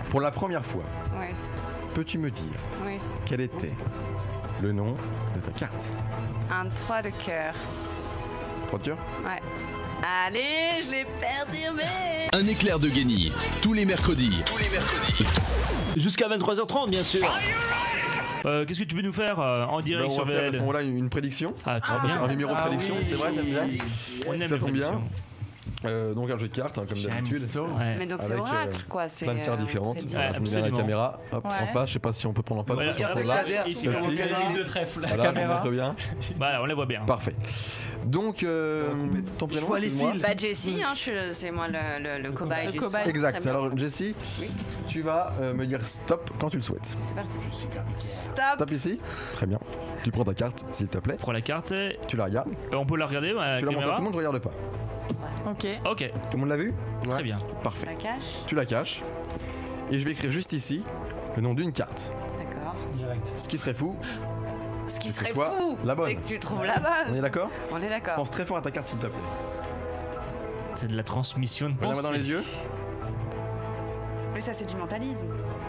Pour la première fois, Oui. peux-tu me dire Oui. quel était le nom de ta carte? Un 3 de cœur. 3 de cœur? Ouais. Allez, je l'ai perturbé. Un éclair de génie, tous les mercredis. Jusqu'à 23h30, bien sûr. Qu'est-ce que tu peux nous faire en direct On sur va faire à ce VL? moment-là une prédiction. Ah, très bien. Un numéro de prédiction, c'est vrai, t'aimes bien? On aime Ça les tombe bien. prédictions. Donc un jeu de cartes, comme d'habitude. Ouais. Mais donc c'est Avec, oracle, quoi. C'est Plein de cartes différentes. on fait Voilà, je mets bien la absolument. caméra hop, en face. Je sais pas si on peut prendre en face. Voilà, Là, ici, celle-ci. on regarde les deux trèfles. Voilà, je vous montre bien. Bah, on la voit bien. Parfait. Donc, ton prénom, vois les excuse-moi. fils. Bah Jessie, hein, c'est moi le cobaye du soir. Exact. Très bien. Alors, Jessie, Oui. tu vas me dire stop quand tu le souhaites. C'est parti. Stop. Stop ici. Très bien. Tu prends ta carte, s'il te plaît. Prends la carte. Tu la regardes. On peut la regarder, la Tu la montres à caméra. tout le monde, je regarde pas. Ok. Ok, Tout le monde l'a vu? très bien. Parfait. La cache. Tu la caches. Et je vais écrire juste ici le nom d'une carte. D'accord. Ce qui serait fou, Ce qui Que ce serait soit fou, la bonne. c'est que tu trouves la on bonne. est d'accord? On est d'accord. Pense très fort à ta carte, s'il te plaît. C'est de la transmission de Regarde-moi dans pensée. les yeux. Mais ça, c'est du mentalisme.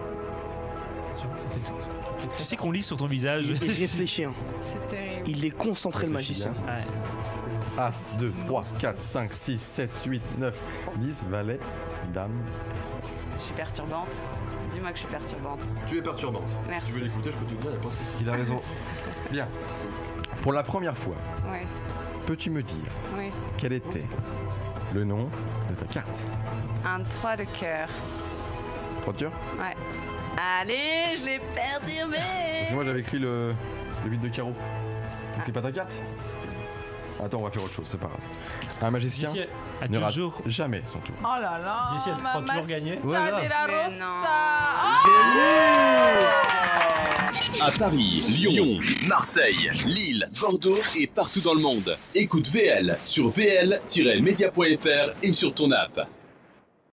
Tu sais qu'on lit sur ton visage. Il réfléchit, hein. C'est terrible. Il est concentré, le magicien. Ouais. As, 2, 3, 4, 5, 6, 7, 8, 9, 10, valet, dame. Je suis perturbante. Dis-moi que je suis perturbante. Tu es perturbante. Merci. Si tu veux l'écouter, je peux te le dire, il n'y a pas de souci. Il a raison. Bien. Pour la première fois, Oui. peux-tu me dire Oui. quel était le nom de ta carte? Un 3 de cœur. 3 de cœur? Ouais. Allez, je l'ai perturbé. Parce que moi j'avais écrit le 8 de carreau. Donc c'est pas ta carte? Attends, on va faire autre chose, c'est pas grave. Un magicien À ne rate toujours. jamais son tour. Oh là là. Jessie, elle te croit toujours gagner. Mamacita de la Mais Rosa. À Paris, Lyon, Marseille, Lille, Bordeaux et partout dans le monde. Écoute VL sur vl-media.fr et sur ton app.